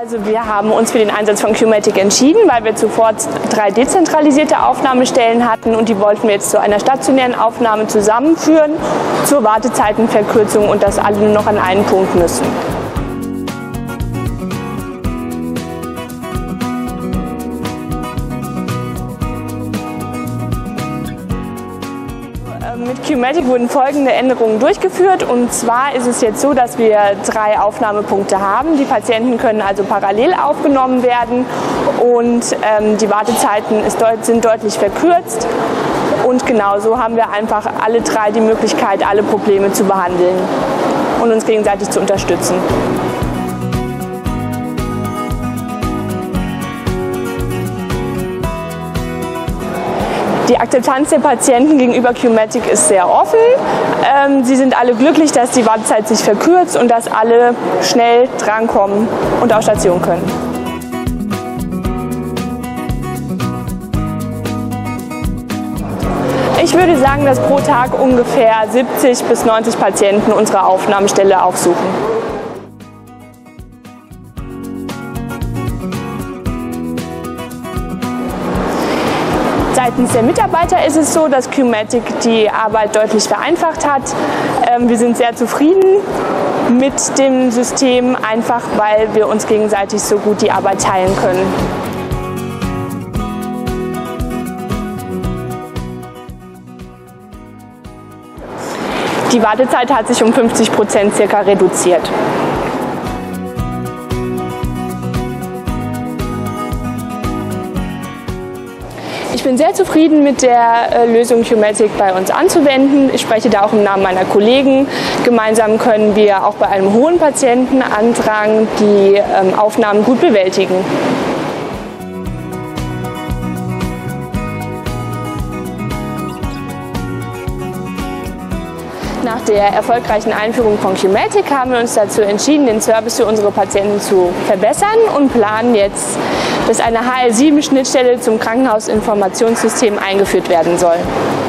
Also wir haben uns für den Einsatz von Qmatic entschieden, weil wir zuvor 3 dezentralisierte Aufnahmestellen hatten und die wollten wir jetzt zu einer stationären Aufnahme zusammenführen, zur Wartezeitenverkürzung und dass alle nur noch an einen Punkt müssen. Mit Qmatic wurden folgende Änderungen durchgeführt, und zwar ist es jetzt so, dass wir 3 Aufnahmepunkte haben. Die Patienten können also parallel aufgenommen werden und die Wartezeiten sind deutlich verkürzt, und genauso haben wir einfach alle 3 die Möglichkeit, alle Probleme zu behandeln und uns gegenseitig zu unterstützen. Die Akzeptanz der Patienten gegenüber Qmatic ist sehr offen. Sie sind alle glücklich, dass die Wartezeit sich verkürzt und dass alle schnell drankommen und auf Station können. Ich würde sagen, dass pro Tag ungefähr 70 bis 90 Patienten unsere Aufnahmestelle aufsuchen. Seitens der Mitarbeiter ist es so, dass Qmatic die Arbeit deutlich vereinfacht hat. Wir sind sehr zufrieden mit dem System, einfach weil wir uns gegenseitig so gut die Arbeit teilen können. Die Wartezeit hat sich um 50% circa reduziert. Ich bin sehr zufrieden mit der Lösung, Qmatic bei uns anzuwenden. Ich spreche da auch im Namen meiner Kollegen. Gemeinsam können wir auch bei einem hohen Patientenandrang die Aufnahmen gut bewältigen. Nach der erfolgreichen Einführung von Qmatic haben wir uns dazu entschieden, den Service für unsere Patienten zu verbessern und planen jetzt, dass eine HL7-Schnittstelle zum Krankenhausinformationssystem eingeführt werden soll.